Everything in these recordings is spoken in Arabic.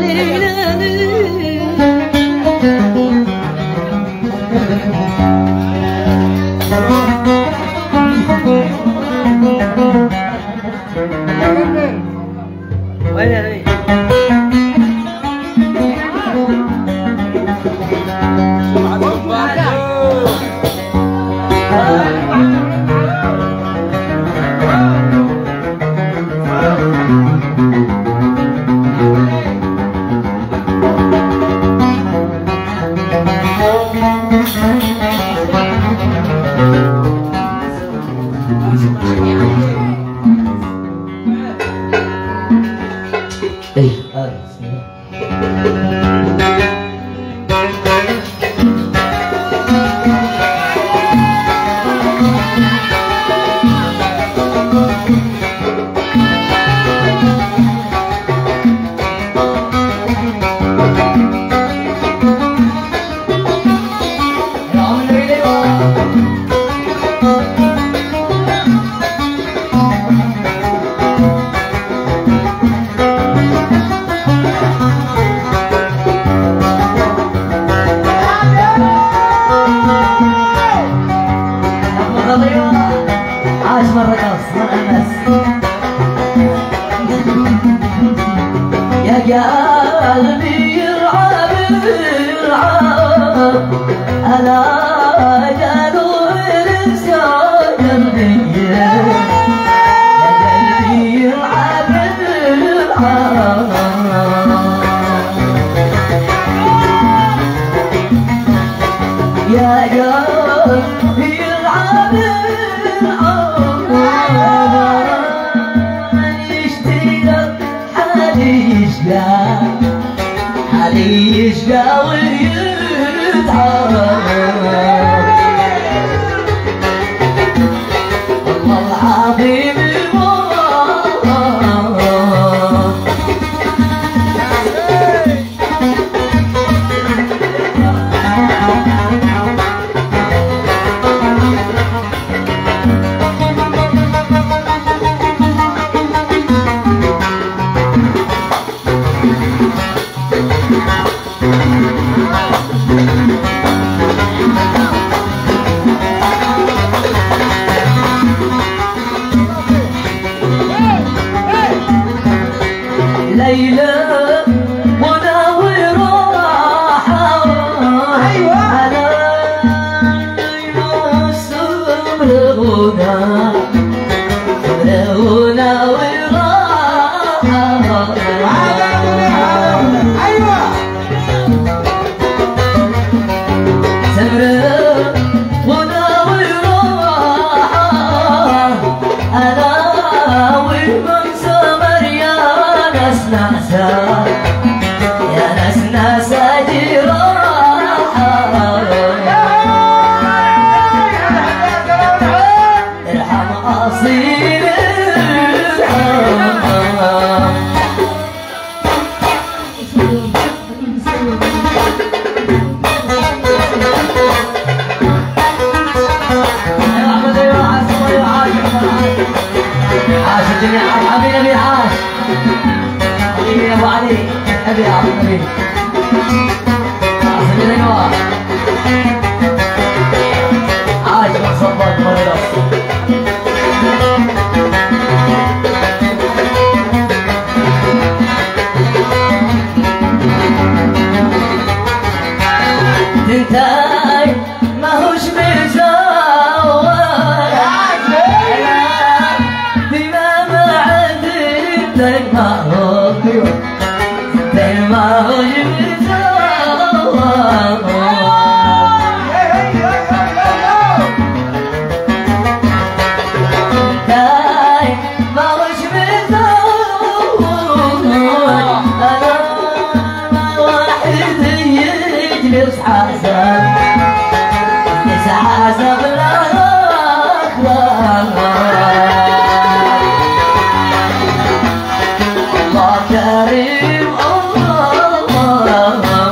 الله كريم الله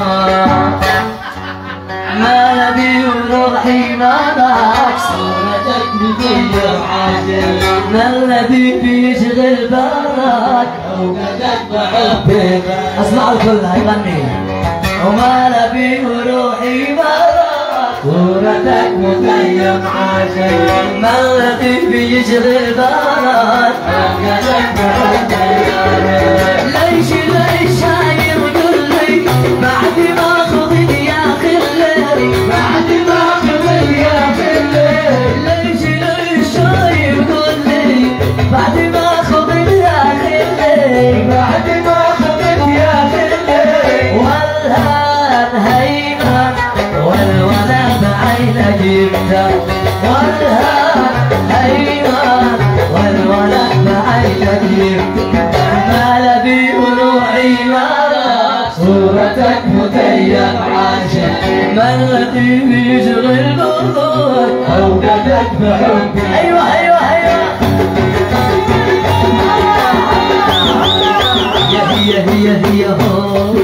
بحبك. اسمعوا الكل هيغني. وما نبي روحي مرات صورتك مخيم عاشق ما الذي بيشغل بالك أبقلك بحبك. ليش شاير قلي بعد ما خذت يا خلي بعد ما خذت يا خلي. ليش شاير قلي بعد ما خذت يا خلي بعد ما خذت يا خلي. والهان هيمن والولا بعينك جبته. والهان هيمن والولا بعينك جبته. ما لبي روحي مرات صورتك متيم عاشق ما الذي بيشغل بالك اوقاتك بحبي. ايوه ايوه ايوه هي هو.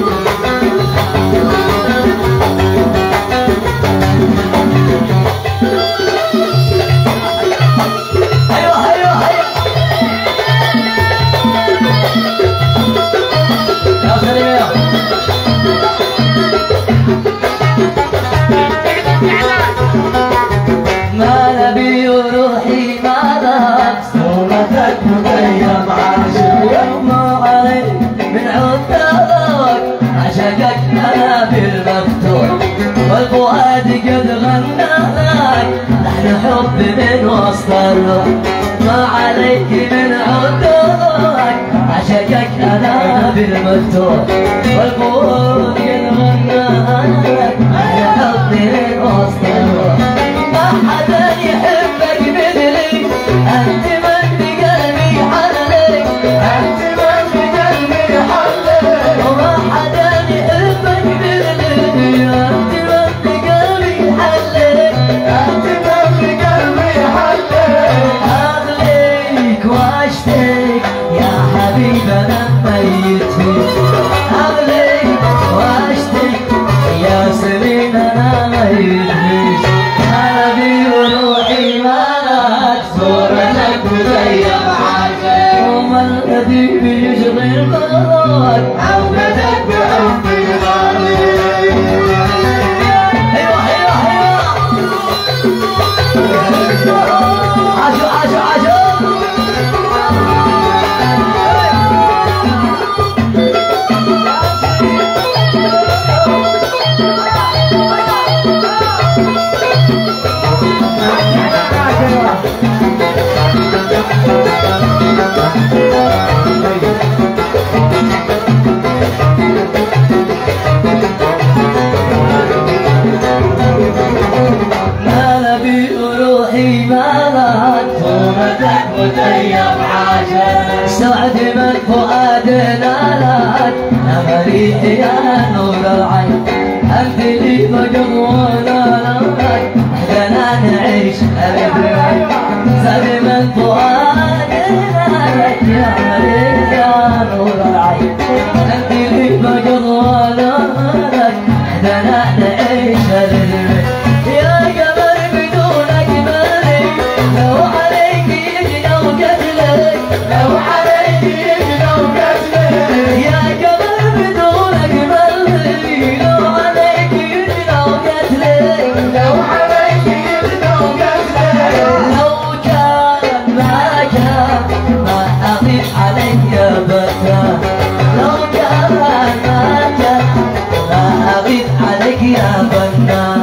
ما نبي روحي مرات صورتك مخيم عاشق يوم علي من عذابك عشقك انا بالمفتوح. والفؤاد قد غنى لك لحن حب من وسط الروح. ما عليك من عذابك عشقك انا بالمفتوح. والفؤاد قد غنى لك لحن حب من وسط الروح. ما حدا يحبك مثلي انت من بقلبي حلك انت من بقلبي حلك. وما حدا يحبك مثلي انت من بقلبي حلك انت من بقلبي حلك. اغليك واشتيك يا حبيب انا ميت فيك. اغليك واشتيك يا سنين انا ميت فيك. روحي مالك صورتك مزيم عاشق وما الذي بيشغل بالك عودتك بحبي غالي. ايوه ايوه ايوه عاشو عاشو عاشو. ما نبي روحي مالك صورتك متيم عاشق. سعد من فؤادنا لك امريح يا نور العين. انت لي مجنونه لك احنا نعيش ابد. سعد من فؤادنا لك يا امريح يا نور العين. انت لي مجنونه لك احنا نعيش ابد. يا قمر بدونك مالي لو عليك يجنى وقتلك لو عليك يجنى وقتلك. يا قمر بدونك مالي لو عليك يجنى وقتلك لو عليك يجنى وقتلك. لو كان ما كان ما اغيب عليك يا بكر. لو كان ما كان ما اغيب عليك يا بكر.